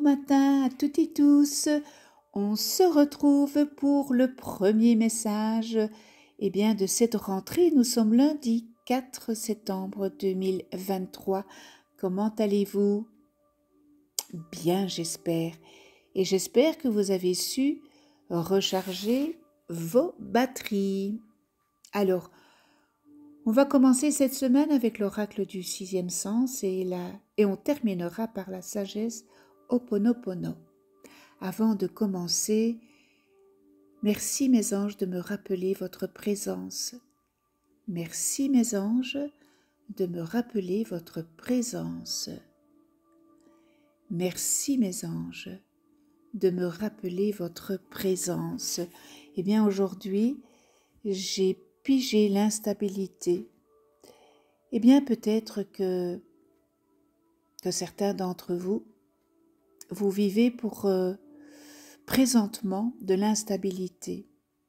matin à toutes et tous. On se retrouve pour le premier message de cette rentrée. Nous sommes lundi 4 septembre 2023. Comment allez-vous? Bien, j'espère. Et j'espère que vous avez su recharger vos batteries. Alors, on va commencer cette semaine avec l'oracle du sixième sens et on terminera par la sagesse Ho'oponopono. Avant de commencer, merci mes anges de me rappeler votre présence. Merci mes anges de me rappeler votre présence. Merci mes anges de me rappeler votre présence. Eh bien aujourd'hui, j'ai pigé l'instabilité. Eh bien peut-être que certains d'entre vous vivez présentement de l'instabilité.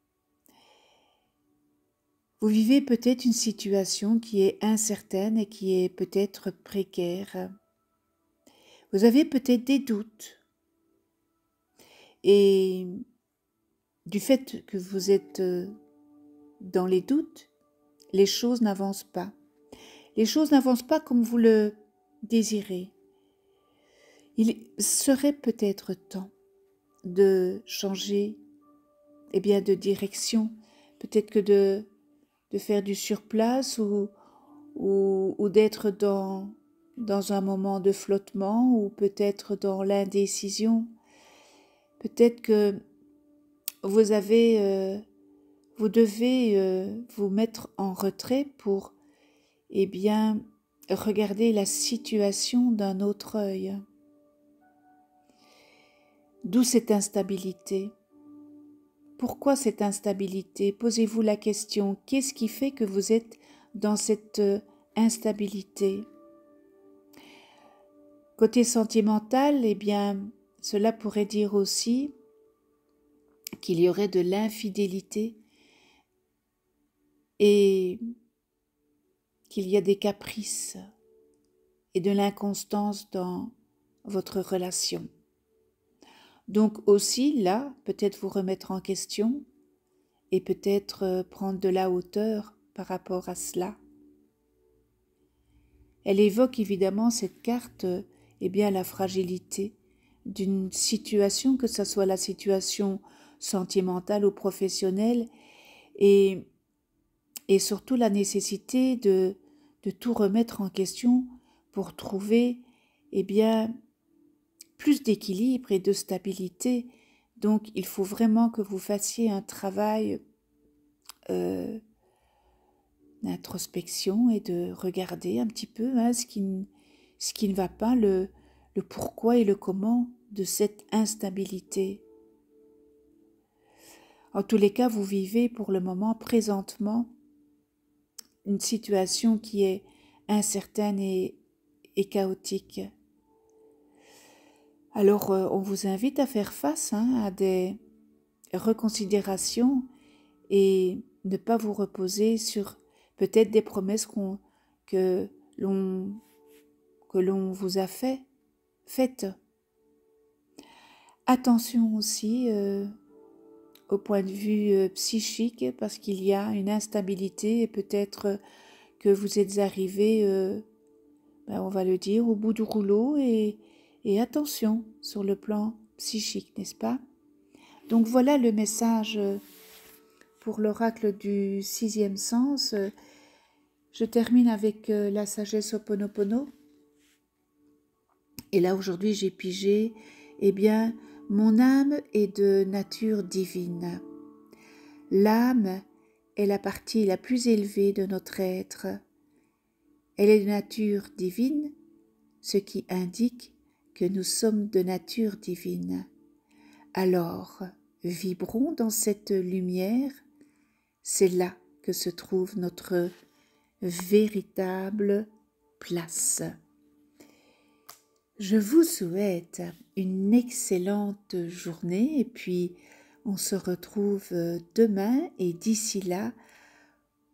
Vous vivez peut-être une situation qui est incertaine et qui est peut-être précaire. Vous avez peut-être des doutes. Et du fait que vous êtes dans les doutes, les choses n'avancent pas. Les choses n'avancent pas comme vous le désirez. Il serait peut-être temps de changer de direction, peut-être que de faire du surplace ou d'être dans un moment de flottement ou peut-être dans l'indécision. Peut-être que vous devez vous mettre en retrait pour regarder la situation d'un autre œil. D'où cette instabilité? Pourquoi cette instabilité? Posez-vous la question, qu'est-ce qui fait que vous êtes dans cette instabilité? Côté sentimental, cela pourrait dire aussi qu'il y aurait de l'infidélité et qu'il y a des caprices et de l'inconstance dans votre relation. Donc aussi, là, peut-être vous remettre en question et peut-être prendre de la hauteur par rapport à cela. Elle évoque évidemment cette carte, la fragilité d'une situation, que ce soit la situation sentimentale ou professionnelle, et surtout la nécessité de tout remettre en question pour trouver plus d'équilibre et de stabilité. Donc il faut vraiment que vous fassiez un travail d'introspection et de regarder un petit peu ce qui ne va pas, le pourquoi et le comment de cette instabilité. En tous les cas, vous vivez pour le moment, présentement, une situation qui est incertaine et chaotique. Alors, on vous invite à faire face à des reconsidérations et ne pas vous reposer sur peut-être des promesses que l'on vous a faites. Attention aussi au point de vue psychique, parce qu'il y a une instabilité et peut-être que vous êtes arrivé, on va le dire, au bout du rouleau et attention sur le plan psychique, n'est-ce pas? Donc voilà le message pour l'oracle du sixième sens. Je termine avec la sagesse Ho'oponopono. Et là aujourd'hui j'ai pigé, mon âme est de nature divine. L'âme est la partie la plus élevée de notre être. Elle est de nature divine, ce qui indique que nous sommes de nature divine. Alors, vibrons dans cette lumière, c'est là que se trouve notre véritable place. Je vous souhaite une excellente journée et puis on se retrouve demain et d'ici là,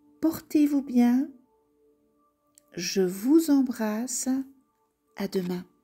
portez-vous bien. Je vous embrasse. À demain.